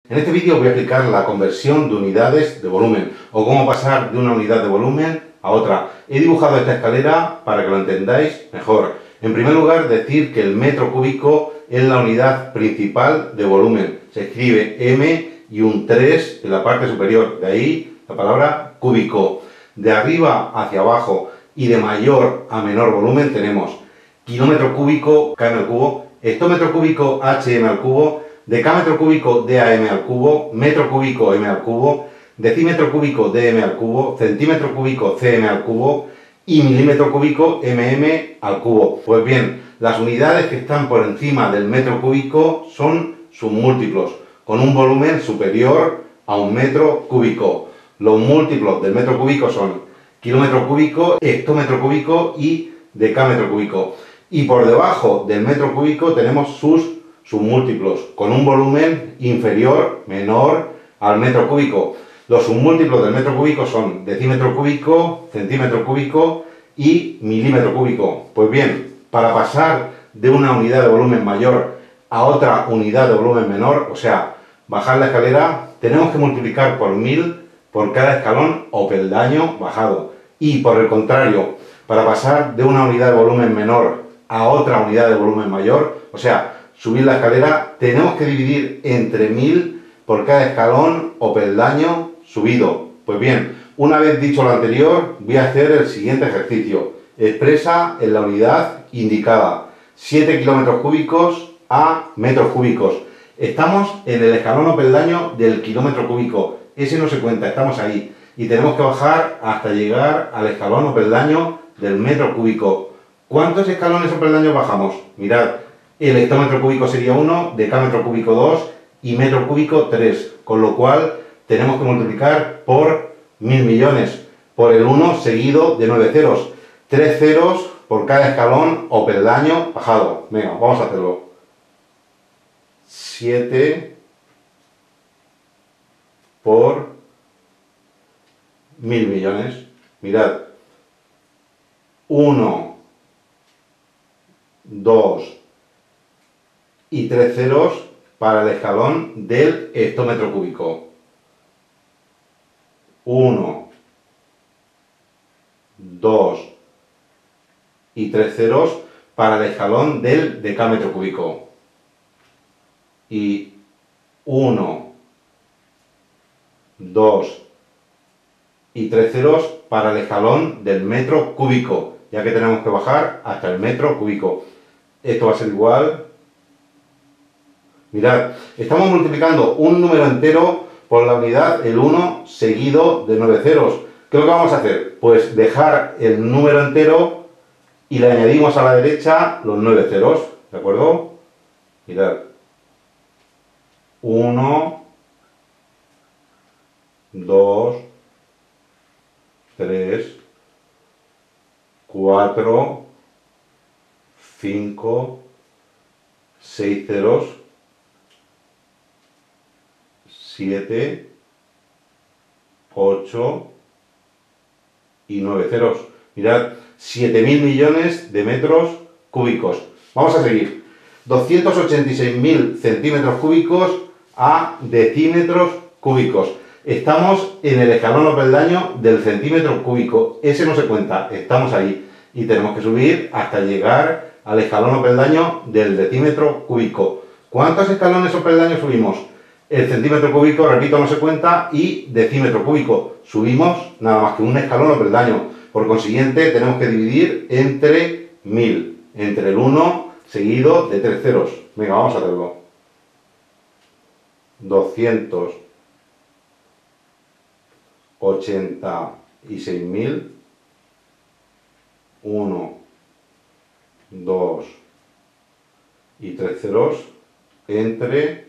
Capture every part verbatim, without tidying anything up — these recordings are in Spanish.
En este vídeo voy a explicar la conversión de unidades de volumen o cómo pasar de una unidad de volumen a otra. He dibujado esta escalera para que lo entendáis mejor. En primer lugar, decir que el metro cúbico es la unidad principal de volumen. Se escribe M y un tres en la parte superior, de ahí la palabra cúbico. De arriba hacia abajo y de mayor a menor volumen tenemos kilómetro cúbico, km al cubo, hectómetro cúbico, hm al cubo, decámetro cúbico, dam al cubo, metro cúbico, m al cubo, decímetro cúbico, dm al cubo, centímetro cúbico, cm al cubo y milímetro cúbico, mm al cubo. Pues bien, las unidades que están por encima del metro cúbico son sus múltiplos, con un volumen superior a un metro cúbico. Los múltiplos del metro cúbico son kilómetro cúbico, hectómetro cúbico y decámetro cúbico. Y por debajo del metro cúbico tenemos sus submúltiplos, con un volumen inferior, menor al metro cúbico. Los submúltiplos del metro cúbico son decímetro cúbico, centímetro cúbico y milímetro cúbico. Pues bien, para pasar de una unidad de volumen mayor a otra unidad de volumen menor, o sea, bajar la escalera, tenemos que multiplicar por mil por cada escalón o peldaño bajado. Y por el contrario, para pasar de una unidad de volumen menor a otra unidad de volumen mayor, o sea, subir la escalera, tenemos que dividir entre mil por cada escalón o peldaño subido. Pues bien, una vez dicho lo anterior, voy a hacer el siguiente ejercicio. Expresa en la unidad indicada, siete kilómetros cúbicos a metros cúbicos. Estamos en el escalón o peldaño del kilómetro cúbico. Ese no se cuenta, estamos ahí. Y tenemos que bajar hasta llegar al escalón o peldaño del metro cúbico. ¿Cuántos escalones o peldaños bajamos? Mirad, el hectómetro cúbico sería uno, decámetro cúbico dos y metro cúbico tres. Con lo cual tenemos que multiplicar por mil millones, por el uno seguido de nueve ceros. tres ceros por cada escalón o peldaño bajado. Venga, vamos a hacerlo. siete por mil millones. Mirad. uno, dos y tres ceros para el escalón del hectómetro cúbico. uno, dos y tres ceros para el escalón del decámetro cúbico. Y uno, dos y tres ceros para el escalón del metro cúbico, ya que tenemos que bajar hasta el metro cúbico. Esto va a ser igual. Mirad, estamos multiplicando un número entero por la unidad, el uno, seguido de nueve ceros. ¿Qué es lo que vamos a hacer? Pues dejar el número entero y le añadimos a la derecha los nueve ceros, ¿de acuerdo? Mirad. uno, dos, tres, cuatro, cinco, seis ceros, siete, ocho y nueve ceros. Mirad, siete mil millones de metros cúbicos. Vamos a seguir. doscientos ochenta y seis mil centímetros cúbicos a decímetros cúbicos. Estamos en el escalón o peldaño del centímetro cúbico. Ese no se cuenta, estamos ahí. Y tenemos que subir hasta llegar al escalón o peldaño del decímetro cúbico. ¿Cuántos escalones o peldaños subimos? El centímetro cúbico, repito, no se cuenta, y decímetro cúbico. Subimos nada más que un escalón o peldaño. Por consiguiente, tenemos que dividir entre mil, entre el uno seguido de tres ceros. Venga, vamos a hacerlo. doscientos ochenta y seis mil, uno, dos y tres ceros entre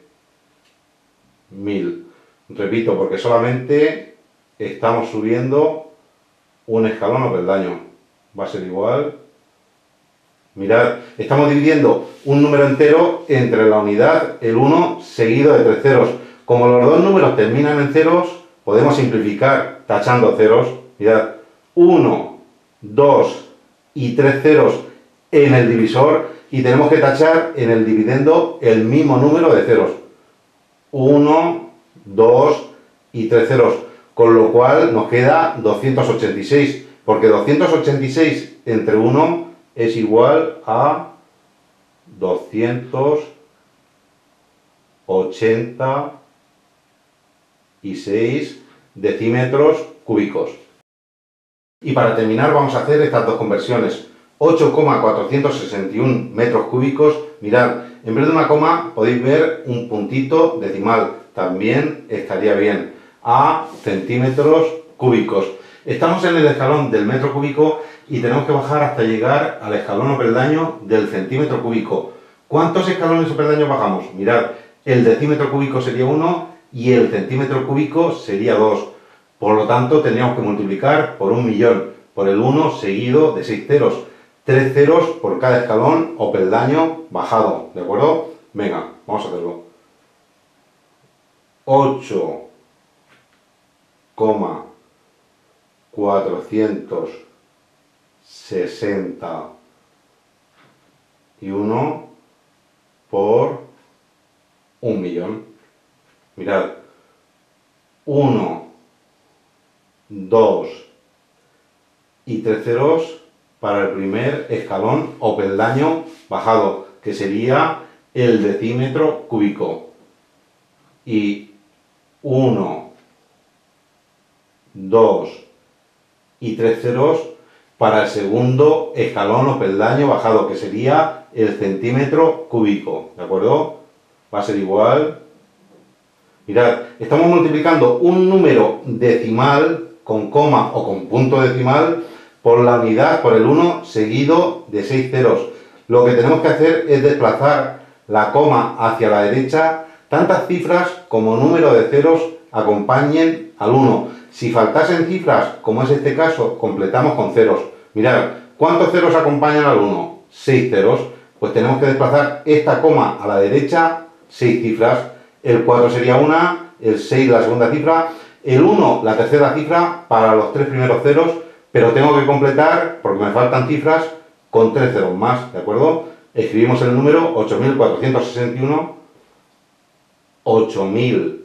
mil. Repito, porque solamente estamos subiendo un escalón o peldaño. Va a ser igual. Mirad, estamos dividiendo un número entero entre la unidad, el uno, seguido de tres ceros. Como los dos números terminan en ceros, podemos simplificar tachando ceros. Mirad, uno, dos y tres ceros en el divisor y tenemos que tachar en el dividendo el mismo número de ceros. uno, dos y tres ceros, con lo cual nos queda doscientos ochenta y seis, porque doscientos ochenta y seis entre uno es igual a doscientos ochenta y seis decímetros cúbicos. Y para terminar vamos a hacer estas dos conversiones. ocho coma cuatrocientos sesenta y uno metros cúbicos. Mirad, en vez de una coma podéis ver un puntito decimal, también estaría bien, a centímetros cúbicos. Estamos en el escalón del metro cúbico y tenemos que bajar hasta llegar al escalón o peldaño del centímetro cúbico. ¿Cuántos escalones o peldaños bajamos? Mirad, el decímetro cúbico sería uno y el centímetro cúbico sería dos. Por lo tanto, tendríamos que multiplicar por un millón, por el uno seguido de seis ceros. tres ceros por cada escalón o peldaño bajado, ¿de acuerdo? Venga, vamos a hacerlo. ocho coma cuatrocientos sesenta y uno por un millón. Mirad, uno, dos y tres ceros para el primer escalón o peldaño bajado, que sería el decímetro cúbico. Y uno, dos y tres ceros para el segundo escalón o peldaño bajado, que sería el centímetro cúbico, ¿de acuerdo? Va a ser igual. Mirad, estamos multiplicando un número decimal con coma o con punto decimal por la unidad, por el uno seguido de seis ceros. Lo que tenemos que hacer es desplazar la coma hacia la derecha, tantas cifras como número de ceros acompañen al uno. Si faltasen cifras, como es este caso, completamos con ceros. Mirad, ¿cuántos ceros acompañan al uno? seis ceros. Pues tenemos que desplazar esta coma a la derecha, seis cifras. El cuatro sería una, el seis la segunda cifra, el uno la tercera cifra para los tres primeros ceros, pero tengo que completar, porque me faltan cifras, con tres ceros más, ¿de acuerdo? Escribimos el número ocho mil cuatrocientos sesenta y uno, ocho mil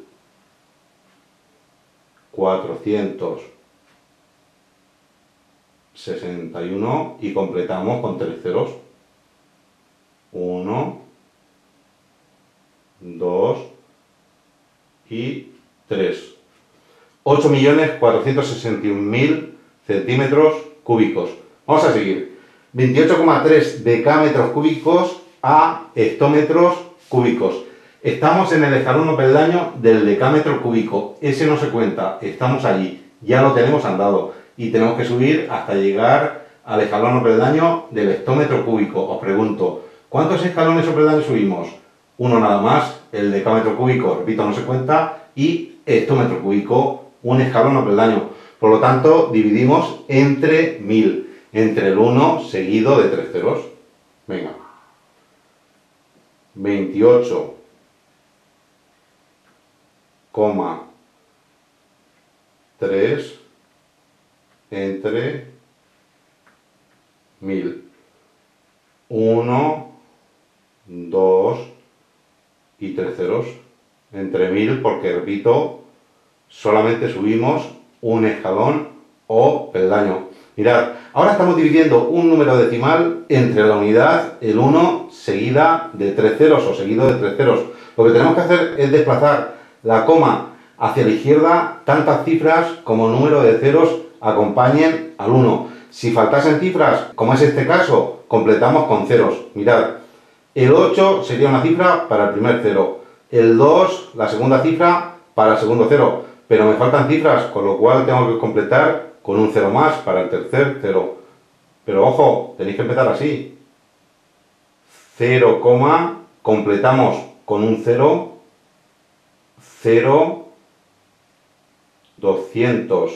cuatrocientos sesenta y uno y completamos con tres ceros. uno, dos y tres. ocho millones cuatrocientos sesenta y un mil centímetros cúbicos. Vamos a seguir. veintiocho coma tres decámetros cúbicos a hectómetros cúbicos. Estamos en el escalón o peldaño del decámetro cúbico. Ese no se cuenta, estamos allí. Ya lo tenemos andado. Y tenemos que subir hasta llegar al escalón o peldaño del hectómetro cúbico. Os pregunto, ¿cuántos escalones o peldaños subimos? Uno nada más, el decámetro cúbico, repito, no se cuenta, y hectómetro cúbico, un escalón o peldaño. Por lo tanto, dividimos entre mil, entre el uno seguido de tres ceros. Venga. veintiocho coma tres entre mil. uno, dos y tres ceros. Entre mil, porque repito, solamente subimos un escalón o peldaño. Mirad, ahora estamos dividiendo un número decimal entre la unidad, el uno, seguida de tres ceros o seguido de tres ceros. Lo que tenemos que hacer es desplazar la coma hacia la izquierda, tantas cifras como número de ceros acompañen al uno. Si faltasen cifras, como es este caso, completamos con ceros. Mirad, el ocho sería una cifra para el primer cero, el dos, la segunda cifra para el segundo cero, pero me faltan cifras, con lo cual tengo que completar con un cero más para el tercer cero. Pero ojo, tenéis que empezar así. cero, completamos con un cero, cero, doscientos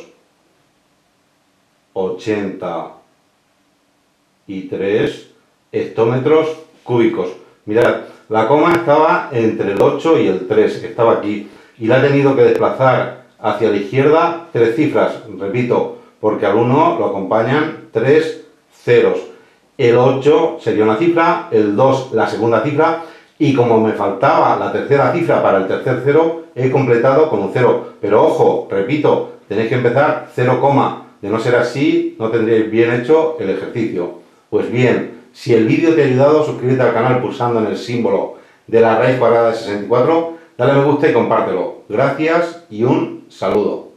ochenta y tres hectómetros cúbicos. Mirad, la coma estaba entre el ocho y el tres, estaba aquí, y la he tenido que desplazar hacia la izquierda tres cifras, repito, porque al uno lo acompañan tres ceros. El ocho sería una cifra, el dos la segunda cifra, Y como me faltaba la tercera cifra para el tercer cero, he completado con un cero. Pero ojo, repito, tenéis que empezar cero, de no ser así, no tendréis bien hecho el ejercicio. Pues bien, si el vídeo te ha ayudado, suscríbete al canal pulsando en el símbolo de la raíz cuadrada de sesenta y cuatro, dale a me gusta y compártelo. Gracias y un saludo.